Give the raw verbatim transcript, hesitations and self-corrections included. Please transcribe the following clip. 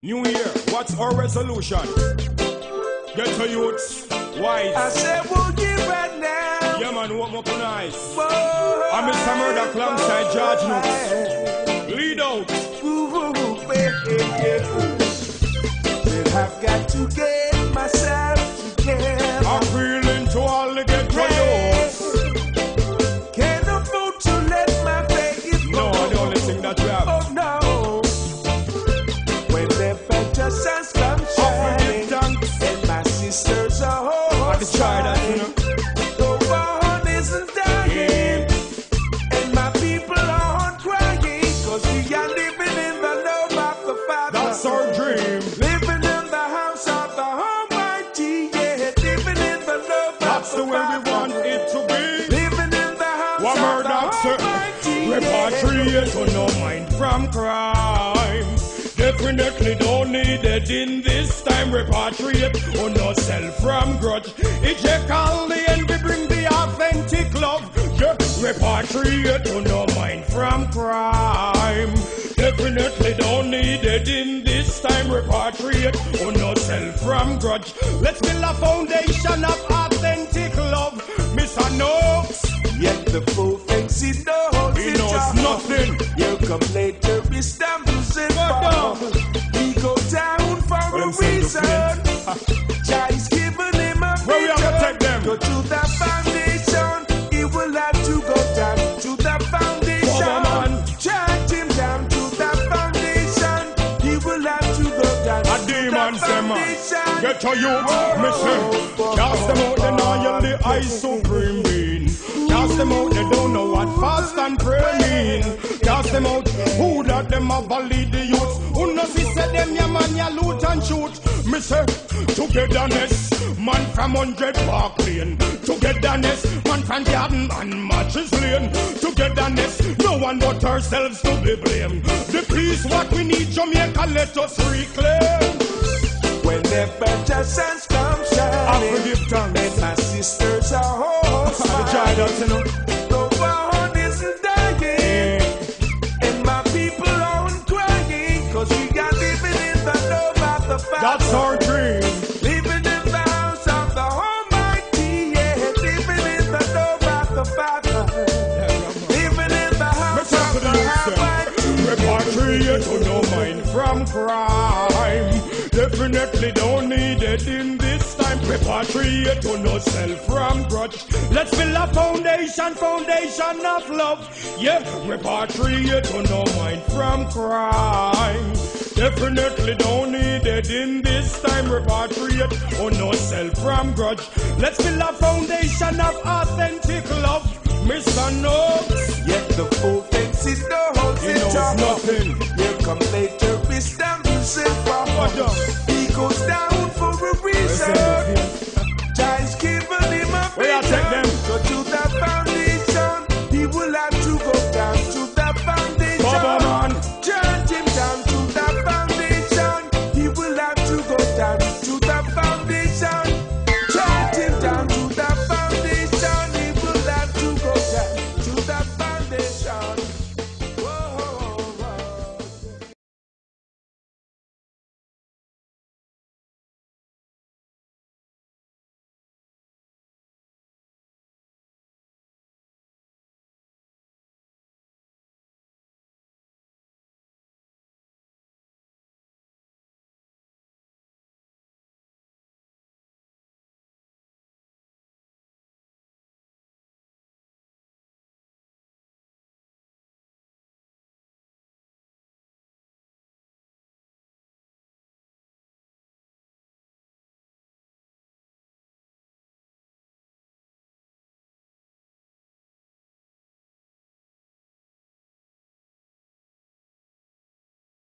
New year, what's our resolution? Get to youths, wise. I said we'll give right now. Yeah man, walk up nice. Boy, I'm Mister Murdoch alongside George Nooks. Lead out. Ooh, ooh, baby. Well, I've got to get myself together. I'm feeling to all the get to youths. Can't afford to let my faith No, go. the only thing that you have. Oh no. When the better suns come shining, and my sisters are all I can try that, you know. the world isn't dying, and my people aren't crying, cause we are living in the love of the Father. That's our dream. Living in the house of the Almighty, yeah, living in the love That's of the the way we Father. want it to be. Living in the house What of Murdoch the said, Almighty, repatriate to no mind from crime. Definitely don't need it in this time. Repatriate or no sell from grudge. Eject all the envy, bring the authentic love. Yeah. Repatriate or no mind from crime. Definitely don't need it in this time. Repatriate or no sell from grudge. Let's build a foundation of authentic love. Mister Nooks. Yet the fool thinks he knows He it knows all. nothing. You come later, he stumbles and down. falls. He go down for Well, a send the reason. Jai's giving him a Where we have to vision. take them? Go to the foundation. He will have to go down to the foundation. Come on, man. Chant him down to the foundation. He will have to go down A to demon the say man, foundation. get to youth, me say. Cast them out, they know you're the ice supreme being. Cast them out, they don't know what fast and pray mean. Cast them out, who that them have a lead the youth. Who knows he said them, ya man, ya loot and shoot. Me say, togetherness, man from hundred Park Lane. Togetherness, man from Garden and Matches Lane. Togetherness, no one but ourselves to be blamed. The peace what we need, Jamaica, let us reclaim. When the better suns come I shining, forgive thanks. and my sisters are all The child that's in smiling, the world isn't dying, and my people aren't crying, cause we are living in the love of the Father. That's our dream. Living in the house of the Almighty, yeah, living in the love of the Father. Living in the house of the Almighty. Repatriate to no mind from crime. Definitely don't need it in this time. Repatriate to no self from grudge. Let's build a foundation, foundation of love. Yeah, repatriate to no mind from crime. Definitely don't need it in this time. Repatriate or no self from grudge. Let's build a foundation of authentic love. Mister Nooks. Yet the fool thinks he knows He it knows all. nothing. Here come later, he stumbles and falls. What the- He